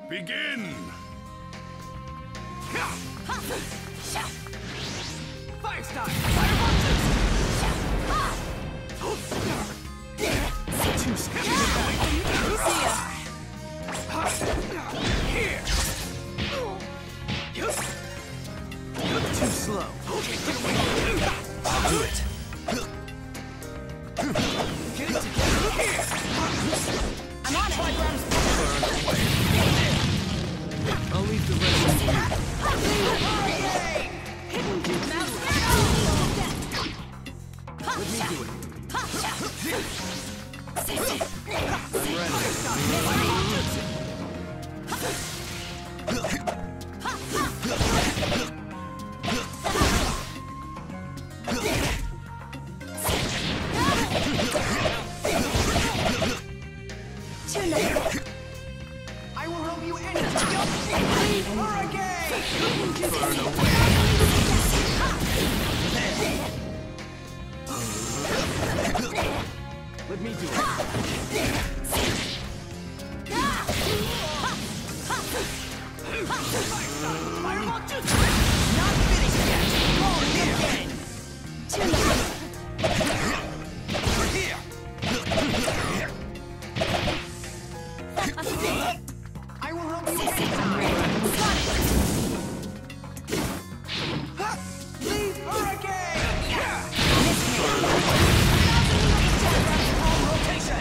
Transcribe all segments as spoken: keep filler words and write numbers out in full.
Begin! Fire style! Fireball Too scared. Here! Too slow. I'll do it! Get it together! Here! I'm on it! I'll leave the rest with you. Let me do it. I will help you anytime! Hurricane! Burn away. Let me do it. Fireball jutsu! Not finished yet! Call it again! Over here! I will help you anytime! Leave hurricane! Rotation!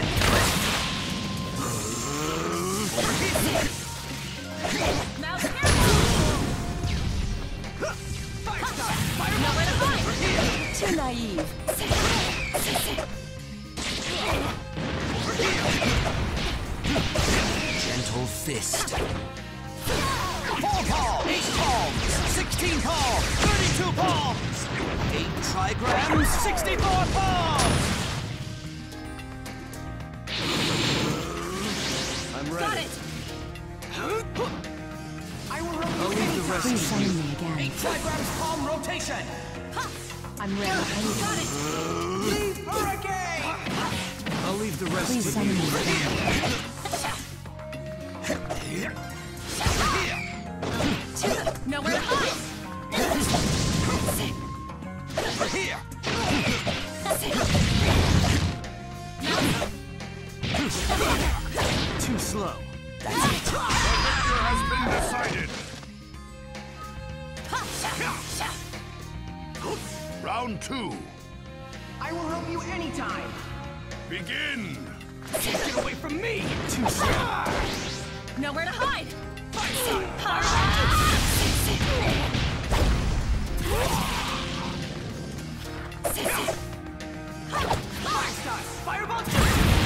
Fire style! Fireball! Over here! Too naive. Over here! Gentle fist. Four palms! Eight palms! Sixteen palms! Thirty-two palms! Eight trigrams! Sixty-four palms! I'm ready. Got it. I will help I'll you leave the anytime. rest Please with summon you. me again. Eight trigrams palm rotation! I'm ready. Got it. Leave hurricane! I'll leave the rest Please with summon you. me again. Nowhere to hide. Over here! Too slow. The victor has been decided. Round two. I will help you anytime! Begin! Get away from me! Too slow. Nowhere to hide. Fire style! Fireball jutsu!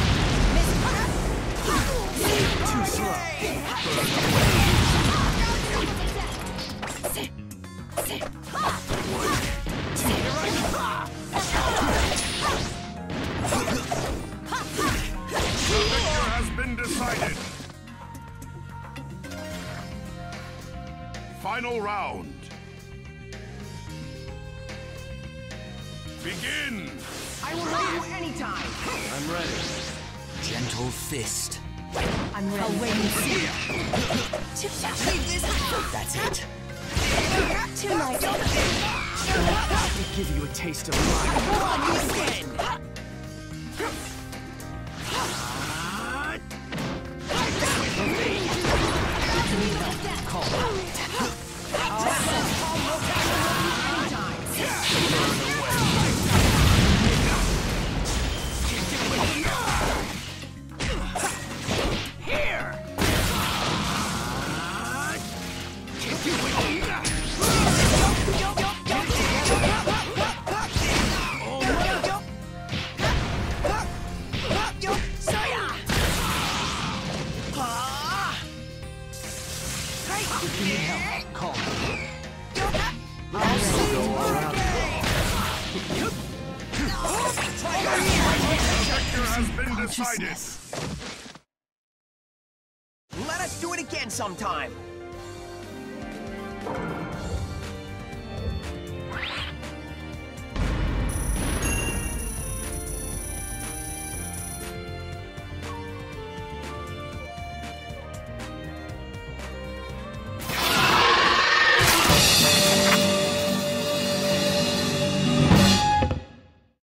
Too slow. The victor has been decided. Final round. Begin! I will help you anytime! I'm ready. Gentle fist. I'm ready. I'll wait and see. That's it. Too late. Let me give you a taste of mine. Call it. Here! If you need help, call me. The victor has been decided. Let us do it again sometime!